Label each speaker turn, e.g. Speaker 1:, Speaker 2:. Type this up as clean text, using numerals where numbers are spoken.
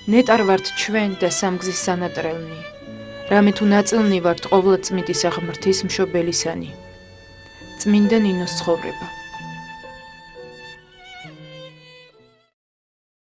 Speaker 1: ნეტარ ვართ ჩვენ და სამგზის სანატრელნი, რამე თუ ნაწილნი ვართ ყოვლადწმიდის აღმრთის მშობელისანი. წმინდა ნინოს ცხოვრება.